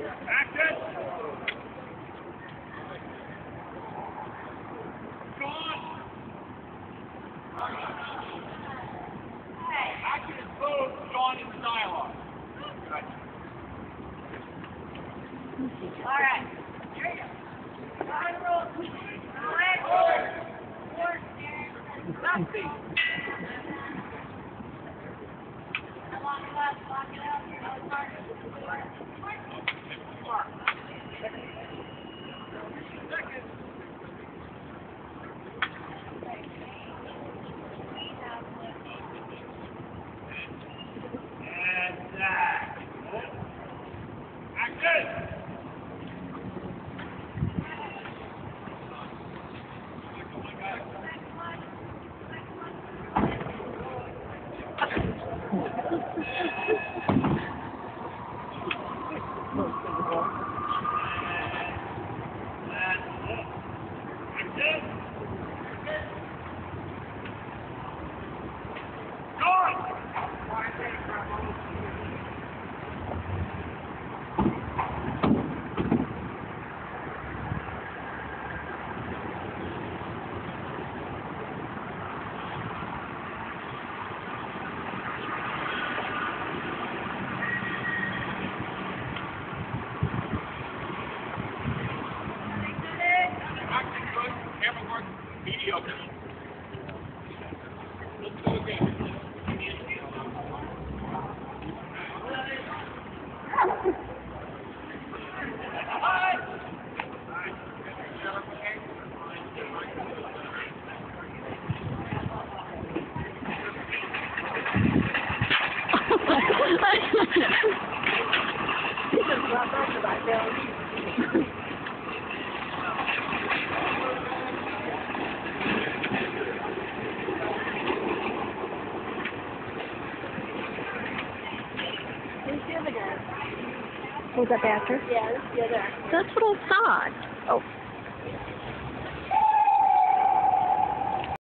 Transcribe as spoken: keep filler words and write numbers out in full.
Action is both John in the dialogue. All right. Here you go. Line roll. Leg roll. Forward. Lefty. Lock it up. Lock it up. Mark. Mark. Second. Was that the actor? Yeah, that's the other actor. That's what I thought. Oh.